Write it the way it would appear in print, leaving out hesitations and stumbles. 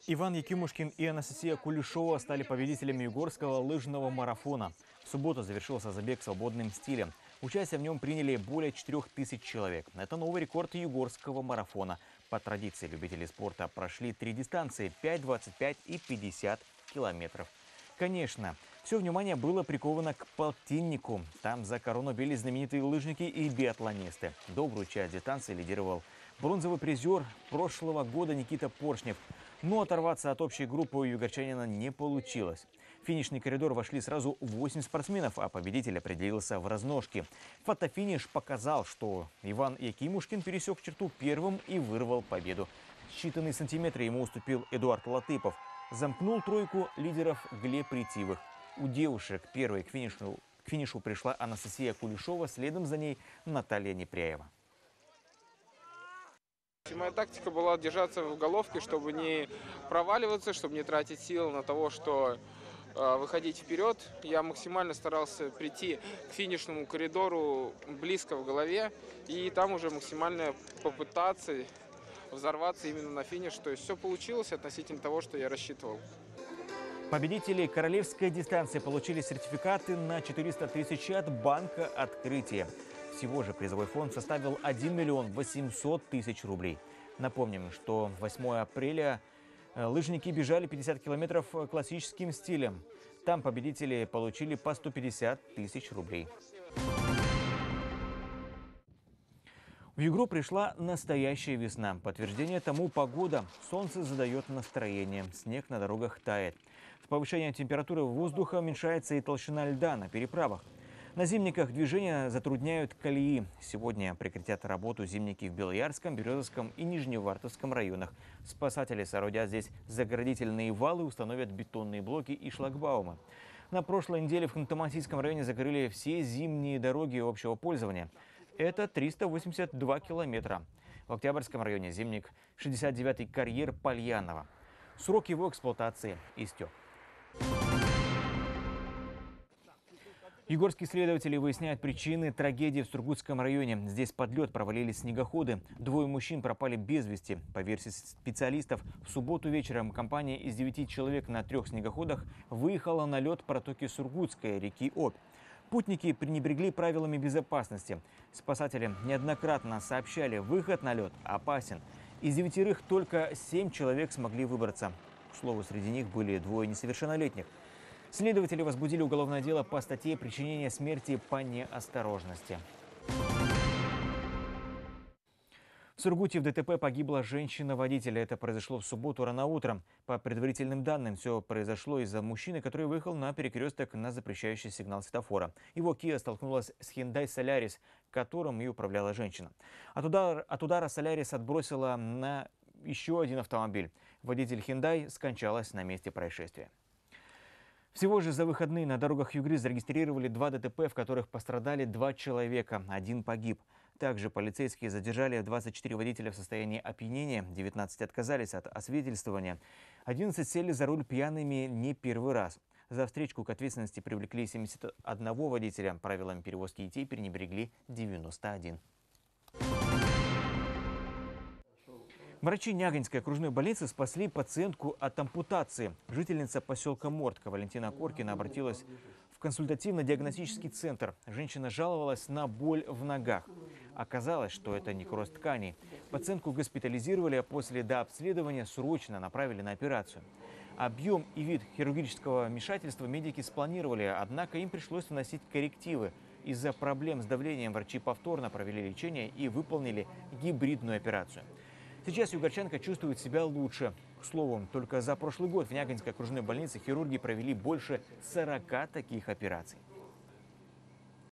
Иван Якимушкин и Анастасия Кулешова стали победителями югорского лыжного марафона. В субботу завершился забег свободным стилем. Участие в нем приняли более 4000 человек. Это новый рекорд югорского марафона. По традиции любители спорта прошли 3 дистанции – 5, 25 и 50 километров. Конечно, все внимание было приковано к полтиннику. Там за корону бились знаменитые лыжники и биатлонисты. Добрую часть дистанции лидировал бронзовый призер прошлого года Никита Поршнев. Но оторваться от общей группы у югорчанина не получилось. В финишный коридор вошли сразу 8 спортсменов, а победитель определился в разножке. Фотофиниш показал, что Иван Якимушкин пересек черту первым и вырвал победу. Считанные сантиметры ему уступил Эдуард Латыпов. Замкнул тройку лидеров Глеб Ретивых. У девушек первой к финишу пришла Анастасия Кулешова, следом за ней Наталья Непряева. Моя тактика была держаться в головке, чтобы не проваливаться, чтобы не тратить сил на того, что выходить вперед. Я максимально старался прийти к финишному коридору близко в голове и там уже максимально попытаться взорваться именно на финиш. То есть все получилось относительно того, что я рассчитывал. Победители королевской дистанции получили сертификаты на 400 тысяч от Банка Открытия. Всего же призовой фонд составил 1 миллион 800 тысяч рублей. Напомним, что 8 апреля лыжники бежали 50 километров классическим стилем. Там победители получили по 150 тысяч рублей. В Югру пришла настоящая весна. Подтверждение тому погода. Солнце задает настроение. Снег на дорогах тает. С повышением температуры воздуха уменьшается и толщина льда на переправах. На зимниках движение затрудняют колеи. Сегодня прекратят работу зимники в Белоярском, Березовском и Нижневартовском районах. Спасатели соорудят здесь заградительные валы, установят бетонные блоки и шлагбаумы. На прошлой неделе в Ханты-Мансийском районе закрыли все зимние дороги общего пользования. Это 382 километра. В Октябрьском районе зимник 69-й карьер Пальянова. Срок его эксплуатации истек. Югорские следователи выясняют причины трагедии в Сургутском районе. Здесь под лед провалились снегоходы. 2 мужчин пропали без вести. По версии специалистов, в субботу вечером компания из 9 человек на 3 снегоходах выехала на лед протоки Сургутской реки Обь. Путники пренебрегли правилами безопасности. Спасатели неоднократно сообщали, выход на лед опасен. Из 9 только 7 человек смогли выбраться. К слову, среди них были 2 несовершеннолетних. Следователи возбудили уголовное дело по статье «Причинение смерти по неосторожности». В Сургуте в ДТП погибла женщина-водитель. Это произошло в субботу рано утром. По предварительным данным, все произошло из-за мужчины, который выехал на перекресток на запрещающий сигнал светофора. Его Kia столкнулась с Hyundai Solaris, которым и управляла женщина. От удара Solaris отбросила на еще один автомобиль. Водитель Hyundai скончалась на месте происшествия. Всего же за выходные на дорогах Югры зарегистрировали 2 ДТП, в которых пострадали 2 человека, 1 погиб. Также полицейские задержали 24 водителя в состоянии опьянения, 19 отказались от освидетельствования, 11 сели за руль пьяными не первый раз. За встречку к ответственности привлекли 71 водителя, правилами перевозки детей пренебрегли 91. Врачи Нягинской окружной больницы спасли пациентку от ампутации. Жительница поселка Мортка Валентина Коркина обратилась в консультативно-диагностический центр. Женщина жаловалась на боль в ногах. Оказалось, что это некроз тканей. Пациентку госпитализировали, а после дообследования срочно направили на операцию. Объем и вид хирургического вмешательства медики спланировали, однако им пришлось вносить коррективы. Из-за проблем с давлением врачи повторно провели лечение и выполнили гибридную операцию. Сейчас югорчанка чувствует себя лучше. К слову, только за прошлый год в Нягинской окружной больнице хирурги провели больше 40 таких операций.